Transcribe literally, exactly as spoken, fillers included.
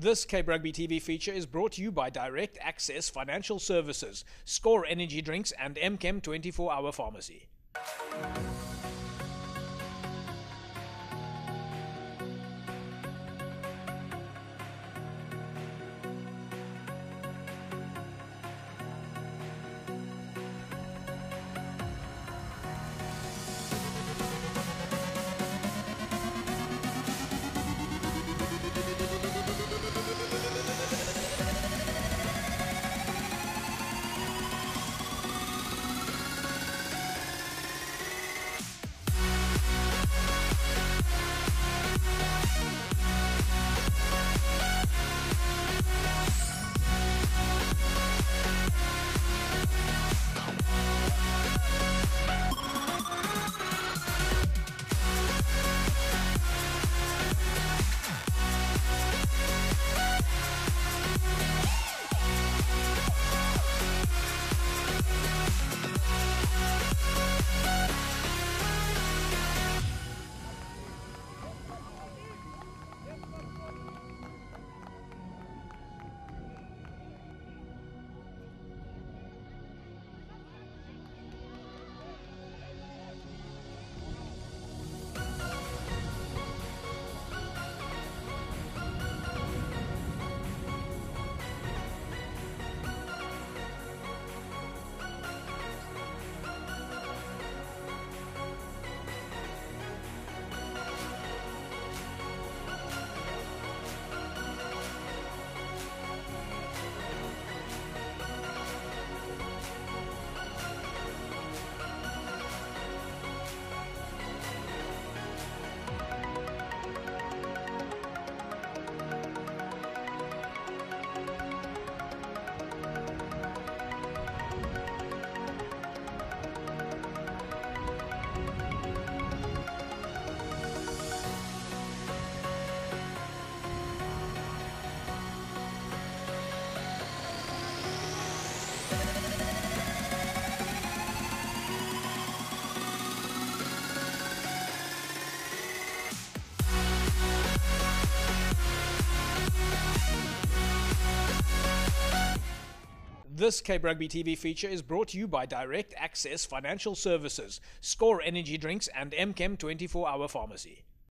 This Cape Rugby T V feature is brought to you by Direct Access Financial Services, Score Energy Drinks and M Chem twenty-four hour Pharmacy. This Cape Rugby T V feature is brought to you by Direct Access Financial Services, Score Energy Drinks and M Chem twenty-four hour Pharmacy.